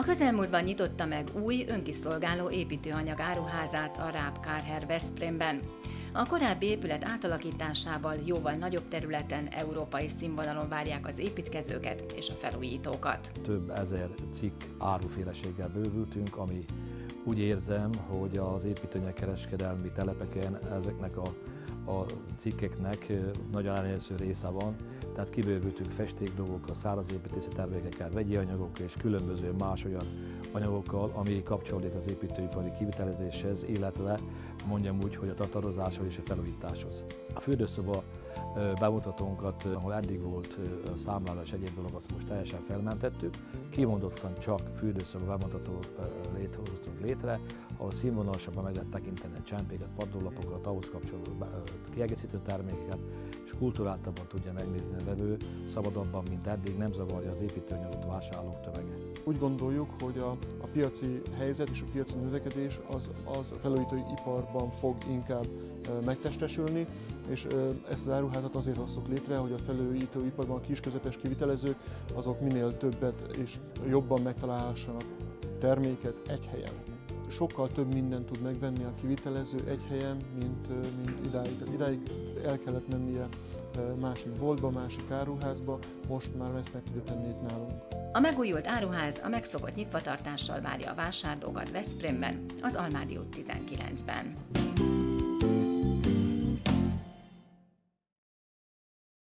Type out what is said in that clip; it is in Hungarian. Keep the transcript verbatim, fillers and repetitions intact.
közelmúltban nyitotta meg új önkiszolgáló építőanyag áruházát a Raab Karher Veszprémben. A korábbi épület átalakításával jóval nagyobb területen európai színvonalon várják az építkezőket és a felújítókat. Több ezer cikk áruféleséggel bővültünk, ami úgy érzem, hogy az építőanyagkereskedelmi telepeken ezeknek a, a cikkeknek nagyon elérhető része van. Tehát kibővültünk festékdolgokkal, szárazépítési termékekkel, vegyi anyagokkal és különböző más olyan anyagokkal, ami kapcsolódik az építőipari kivitelezéshez, illetve mondjam úgy, hogy a tatarozáshoz és a felújításhoz. A fürdőszoba bemutatónkat, ahol eddig volt számlálás egyéb dolog, azt most teljesen felmentettük. Kimondottan csak fürdőszoba bemutató létrehoztunk létre, ahol színvonalasabban meg lehet tekinteni a csempéket, padlólapokat, ahhoz kapcsolódó kiegészítő termékeket, és kulturáltabban tudja megnézni a vevő, szabadabban, mint eddig, nem zavarja az építőanyagot vásárlók tömege. Úgy gondoljuk, hogy a, a piaci helyzet és a piaci növekedés az, az a felújítói iparban fog inkább e, megtestesülni, és e, ezt az áruházat azért hoztuk létre, hogy a felújítóiparban a kis-közepes kivitelezők azok minél többet és jobban megtalálhassanak terméket egy helyen. Sokkal több mindent tud megvenni a kivitelező egy helyen, mint, mint idáig. Tehát idáig el kellett mennie másik boltba, másik áruházba, most már ezt meg tudja tenni itt nálunk. A megújult áruház a megszokott nyitvatartással várja a vásárlókat Veszprémben, az Almádi út tizenkilencben.